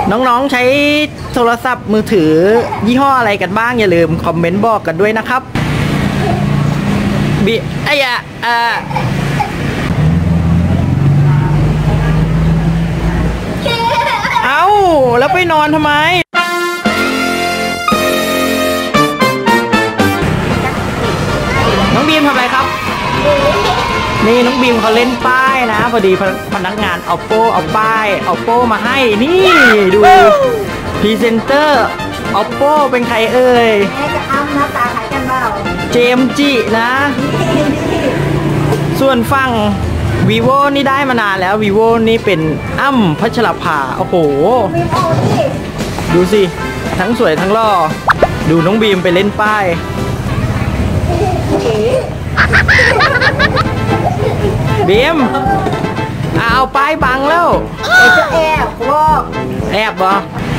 น้องๆใช้โทรศัพท์มือถือยี่ห้ออะไรกันบ้างอย่าลืมคอมเมนต์บอกกันด้วยนะครับเอ้าแล้วไปนอนทำไมน้องบีมทำอะไรครับนี่น้องบีมเขาเล่นป้ายนะพอดีพนักงาน Oppo เอาป้าย Oppo มาให้นี่ดูพรีเซนเตอร์ Oppo เป็นใครเอ่ยแม่จะอ้ำหน้าตาคล้ายกันเปล่าเจมจินะส่วนฝั่ง vivo นี่ได้มานานแล้ว vivo นี่เป็นอ้ำพัชรภาโอ้โหดูสิทั้งสวยทั้งหล่อดูน้องบีมไปเล่นป้ายบีมเอาป้ายบังแล้วจะแอบวอกแอบบ่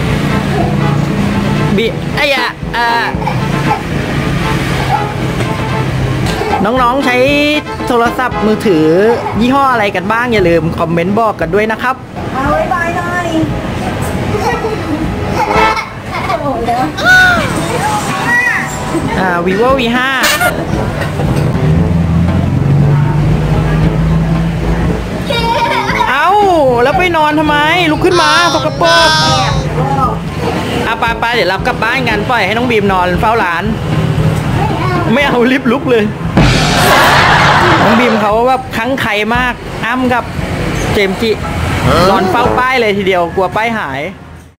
น้องๆใช้โทรศัพท์มือถือยี่ห้ออะไรกันบ้างอย่าลืมคอมเมนต์บอกกันด้วยนะครับเอาไว้บายหน่อย vivo V5 เอ้าแล้วไปนอนทำไมลุกขึ้นมาสกปรกไปเดี๋ยวเรากลับบ้านกันปล่อยให้น้องบีมนอนเฝ้าร้านไม่เอาลิฟต์ลุกเลยน้องบีมเขาแบบครั้งไข่มากอ้ำกับเจมจินอนเฝ้าป้ายเลยทีเดียวกลัวป้ายหาย